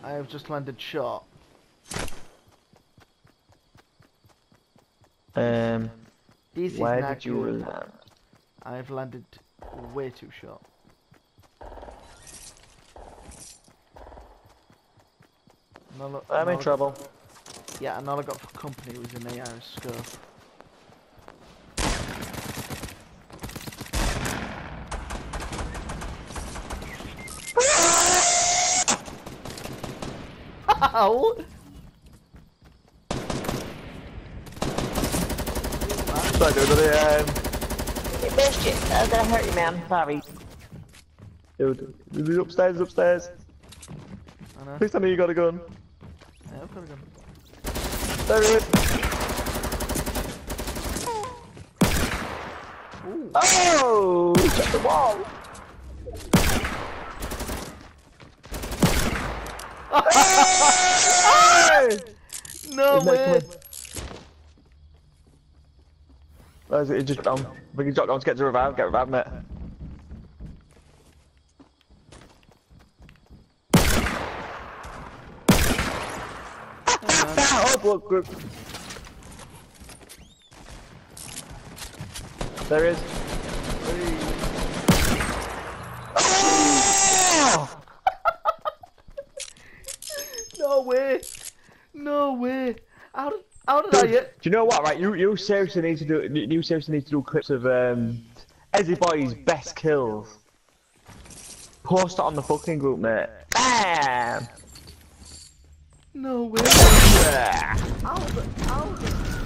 I have just landed short. This is Where not did you good. land? I've landed way too short. I'm in trouble. Yeah, and all I got for company was an AR scope. Ow! Sorry, dude, you missed it. I'm gonna hurt you, man. Sorry. Dude, he's upstairs, upstairs. I know. Please tell me you got a gun. Yeah, I've got a gun. There he is. Ooh. Oh! He shot the wall. No way! Where is it? He just dropped down. I think he dropped down to get revived, mate. Oh, blood group. There he is. No way! No way! How did I get? Do you know what? Right, you seriously need to do. You seriously need to do clips of Ezzy Boy's best kills. Post it on the fucking group, mate. Bam! No way! Yeah. How the